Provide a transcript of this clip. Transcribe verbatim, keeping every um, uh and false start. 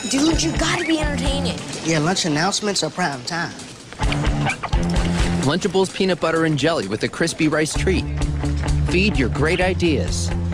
Dude, you gotta be entertaining. Yeah, lunch announcements are prime time. Lunchables peanut butter and jelly with a crispy rice treat. Feed your great ideas.